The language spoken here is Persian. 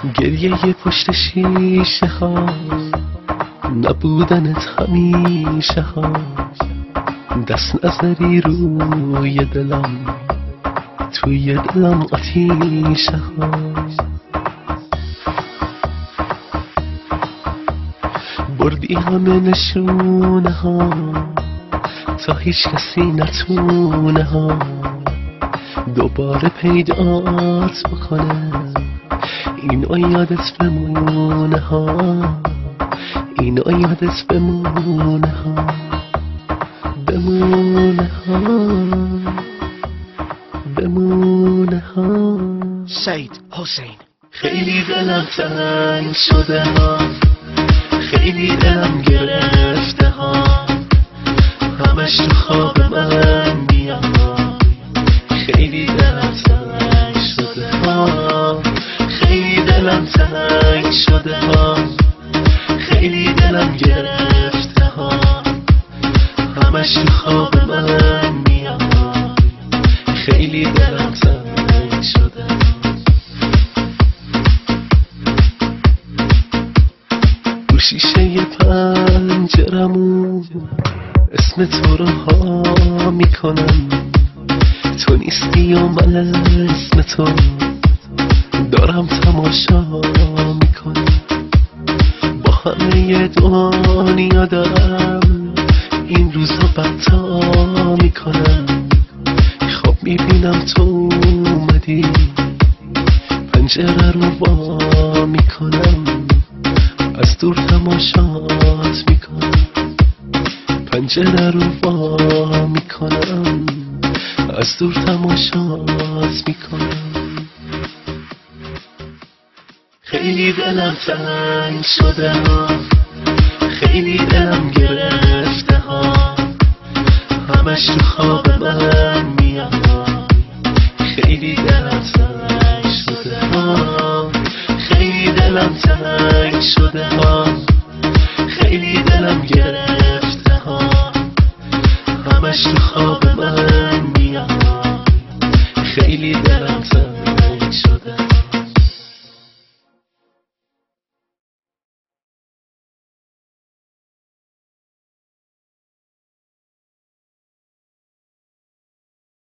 گریه پشت شیشه ها، نبودنت همیشه ها، دست نظری روی دلم، توی دلم آتیشه ها. بردی همه نشونه ها تا هیچ کسی نتونه ها دوباره پیدات بکنه، اینو یادت بمونه ها، اینو یادت بمونه ها، بمونه ها، بمونه ها. سید حسین. خیلی دلم تنگ شده ها، خیلی دلم گرفته ها، همش تو خواب من میاد. خیلی دلم تنگ شده ها، خیلی دلم تنگ شده ها، خیلی دلم گرفته ها، همش تو خواب من میاد. خیلی دلم تنگ شده ها. رو شیشه پنجرمون اسم تو رو ها میکنم، تو نیستی و من اسم تو دارم تماشا میکنم. با همه دنیا دارم این روزا بدتا میکنم. خواب میبینم تو اومدی، پنجره رو وا میکنم، از دور تماشات میکنم. پنجره رو وا میکنم، از دور تماشات میکنم. خیلی دلم تنگ شده ها، خیلی دلم گرفته ها، همش تو خواب من میاد. خیلی دلم تنگ شده ها، خیلی دلم تنگ شده ها، خیلی دلم گرفته ها، همش تو خواب من میاد. خیلی دلم تنگ